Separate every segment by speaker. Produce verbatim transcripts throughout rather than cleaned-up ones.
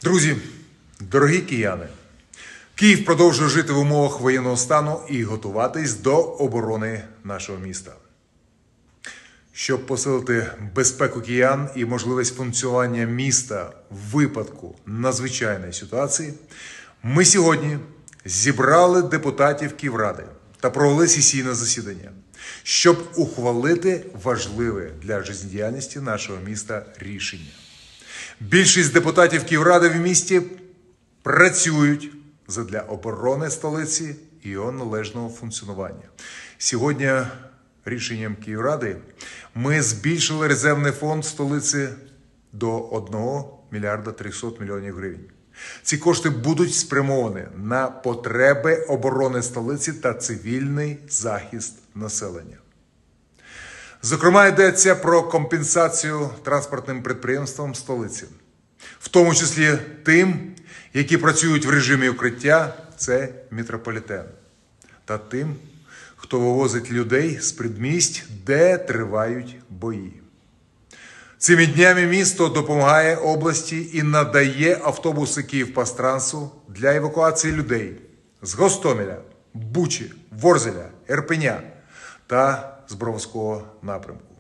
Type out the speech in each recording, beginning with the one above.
Speaker 1: Друзі, дорогі кияни, Київ продовжує жити в умовах воєнного стану і готуватись до оборони нашого міста. Щоб посилити безпеку киян і можливість функціонування міста в випадку надзвичайної ситуації, ми сьогодні зібрали депутатів Київради та провели сесійне засідання, щоб ухвалити важливе для життєдіяльності нашого міста рішення. Більшість депутатів Київради в місті працюють задля оборони столиці і його належного функціонування. Сьогодні рішенням Київради ми збільшили резервний фонд столиці до одного мільярда трьохсот мільйонів гривень. Ці кошти будуть спрямовані на потреби оборони столиці та цивільний захист населення. Зокрема, йдеться про компенсацію транспортним підприємствам столиці, в тому числі тим, які працюють в режимі укриття, це метрополітен, та тим, хто вивозить людей з предмість, де тривають бої. Цими днями місто допомагає області і надає автобуси Київпастрансу для евакуації людей з Гостомеля, Бучі, Ворзеля, Ірпеня та з Броварського напрямку.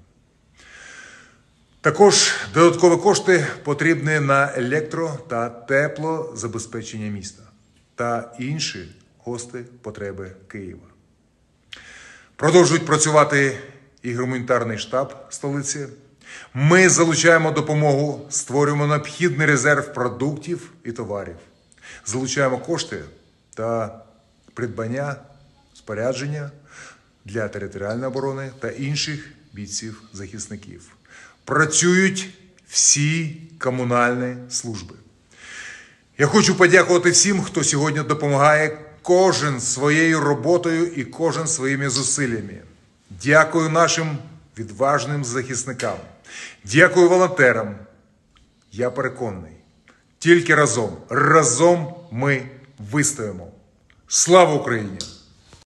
Speaker 1: Також додаткові кошти потрібні на електро- та теплозабезпечення міста та інші гості потреби Києва. Продовжують працювати і гуманітарний штаб столиці. Ми залучаємо допомогу, створюємо необхідний резерв продуктів і товарів. Залучаємо кошти та придбання, спорядження для територіальної оборони та інших бійців-захисників. Працюють всі комунальні служби. Я хочу подякувати всім, хто сьогодні допомагає, кожен своєю роботою і кожен своїми зусиллями. Дякую нашим відважним захисникам. Дякую волонтерам. Я переконаний, тільки разом, разом ми вистоїмо. Слава Україні!